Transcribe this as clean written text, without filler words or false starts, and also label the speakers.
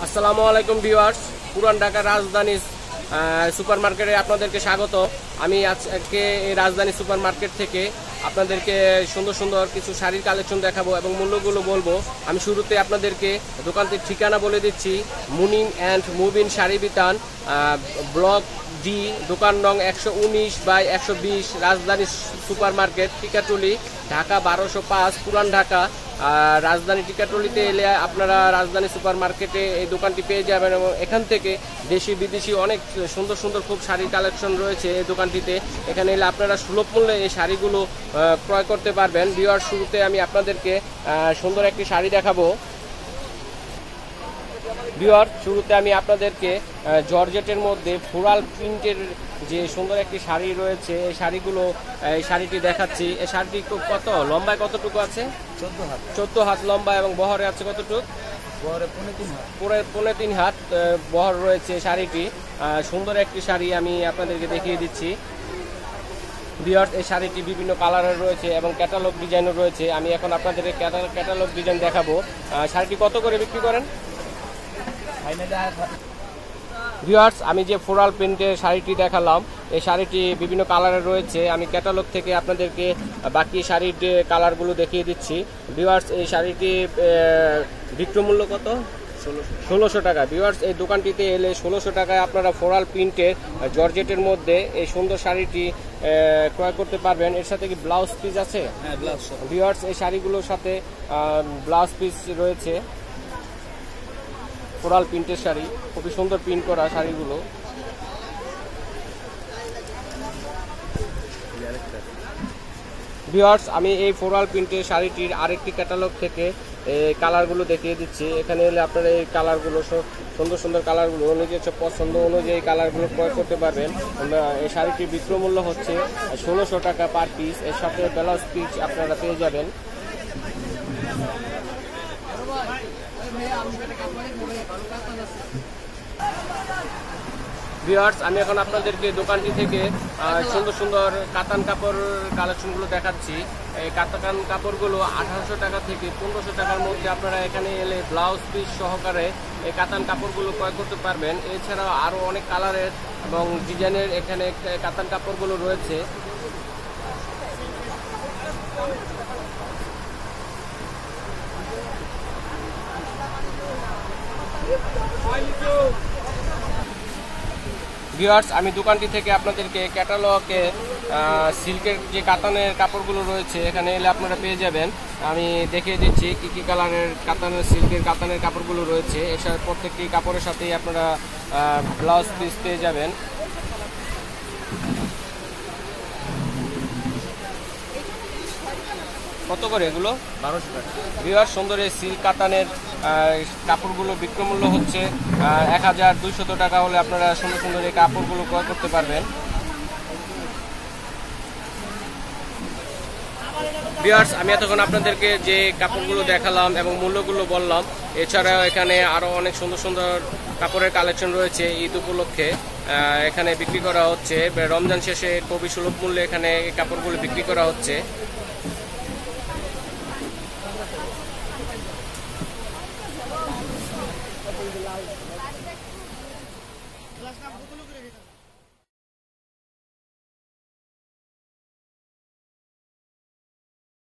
Speaker 1: আসসালামু আলাইকুম ভিউয়ার্স, পুরান ঢাকা রাজধানী সুপার মার্কেটে আপনাদেরকে স্বাগত। আমি আজকে এই রাজধানী সুপার মার্কেট থেকে আপনাদেরকে সুন্দর সুন্দর কিছু শাড়ির কালেকশন দেখাবো এবং মূল্যগুলো বলবো। আমি শুরুতে আপনাদেরকে দোকানটির ঠিকানা বলে দিচ্ছি। মুনিং and Mubin sari Bitan, block D, দোকান নং 119/120, রাজধানী সুপার মার্কেট, টিকাটুলি, ঢাকা 1205, পুরান ঢাকা। রাজধানী টিকাটুলিতে এলে আপনারা রাজধানী সুপার মার্কেটে এই দোকানটি পেয়ে যাবেন এবং এখান থেকে দেশি বিদেশি অনেক সুন্দর সুন্দর খুব শাড়ির কালেকশন রয়েছে এই দোকানটিতে। এখানে এলে আপনারা সুলভ মূল্যে এই শাড়িগুলো ক্রয় করতে পারবেন। ভিউয়ার, শুরুতে আমি আপনাদেরকে সুন্দর একটি শাড়ি দেখাবো। ভিউয়ার, শুরুতে আমি আপনাদেরকে জর্জেটের মধ্যে ফ্লোরাল প্রিন্টের যে সুন্দর একটি শাড়ি রয়েছে এই শাড়িটি দেখাচ্ছি। এই শাড়িটি কত লম্বায় কতটুকু আছে? 14 হাত লম্বা এবং বহরে আছে কতটুকু? বহরে 3.5 হাত বহর রয়েছে শাড়িটি। সুন্দর একটি শাড়ি আমি আপনাদেরকে দেখিয়ে দিচ্ছি। ভিউয়ার্স, এই শাড়িটি বিভিন্ন কালারের রয়েছে এবং ক্যাটালগ ডিজাইনও রয়েছে। আমি এখন আপনাদের ক্যাটালগ ডিজাইন দেখাবো। শাড়িটি কত করে বিক্রি করেন? ভিউয়ার্স, আমি যে ফ্লোরাল প্রিন্টের শাড়িটি দেখালাম এই শাড়িটি বিভিন্ন কালারের রয়েছে। আমি ক্যাটালগ থেকে আপনাদেরকে বাকি শাড়ির কালারগুলো দেখিয়ে দিচ্ছি। ভিউয়ার্স, এই শাড়িটি বিক্রয় মূল্য কত? 1600 টাকা। ভিউয়ার্স, এই দোকানটিতে এলে 1600 টাকায় আপনারা ফ্লোরাল প্রিন্টের জর্জেটের মধ্যে এই সুন্দর শাড়িটি ক্রয় করতে পারবেন। এর সাথে কি ব্লাউজ পিস আছে? হ্যাঁ, ব্লাউজ। ভিউয়ার্স, এই শাড়িগুলোর সাথে ব্লাউজ পিস রয়েছে। ফ্লোরাল প্রিন্টের শাড়ি, খুবই সুন্দর প্রিন্ট করা শাড়িগুলো। ভিউয়ার্স, আমি এই ফ্লোরাল প্রিন্টের শাড়িটির আরেকটি ক্যাটালগ থেকে কালারগুলো দেখিয়ে দিচ্ছি। এখানে এলে আপনারা এই কালারগুলো সুন্দর সুন্দর কালারগুলো নিজস্ব পছন্দ অনুযায়ী কালারগুলো ক্রয় করতে পারবেন। এই শাড়িটির বিক্রয় মূল্য হচ্ছে 1600 টাকা পার পিস। এর সাথে ব্লাউজ পিস আপনারা পেয়ে যাবেন। ভিউয়ার্স, আমি এখন আপনাদেরকে দোকানটি থেকে সুন্দর সুন্দর কাতান কাপড় কালেকশনগুলো দেখাচ্ছি। এই কাতান কাপড়গুলো 1800 টাকা থেকে 1500 টাকার মধ্যে আপনারা এখানে এলে ব্লাউজ পিস সহকারে এই কাতান কাপড়গুলো ক্রয় করতে পারবেন। এছাড়াও আরও অনেক কালারের এবং ডিজাইনের এখানে কাতান কাপড়গুলো রয়েছে। ভিউয়ার্স, আমি দোকানটি থেকে আপনাদেরকে ক্যাটালগে সিল্কের যে কাতানের কাপড়গুলো রয়েছে এখানে এলে আপনারা পেয়ে যাবেন। আমি দেখিয়ে দিচ্ছি কি কি কালারের কাতানের সিল্কের কাতানের কাপড়গুলো রয়েছে। এছাড়া প্রত্যেকটি কাপড়ের সাথেই আপনারা ব্লাউজ পিস পেয়ে যাবেন। কত করে এগুলো? 1200 টাকা। ভিউয়ার্স, সুন্দর এই সিল্ক কাতানের কাপড়গুলো বিক্রয় মূল্য হচ্ছে 1200 টাকা হলে আপনারা সুন্দর সুন্দর এই কাপড়গুলো ক্রয় করতে পারবেন। ভিউয়ার্স, আমি এতক্ষণ আপনাদেরকে যে কাপড়গুলো দেখালাম এবং মূল্যগুলো বললাম, এছাড়াও এখানে আরও অনেক সুন্দর সুন্দর কাপড়ের কালেকশন রয়েছে। ঈদ উপলক্ষে এখানে বিক্রি করা হচ্ছে। রমজান শেষে খুবই সুলভ মূল্যে এখানে কাপড়গুলো বিক্রি করা হচ্ছে।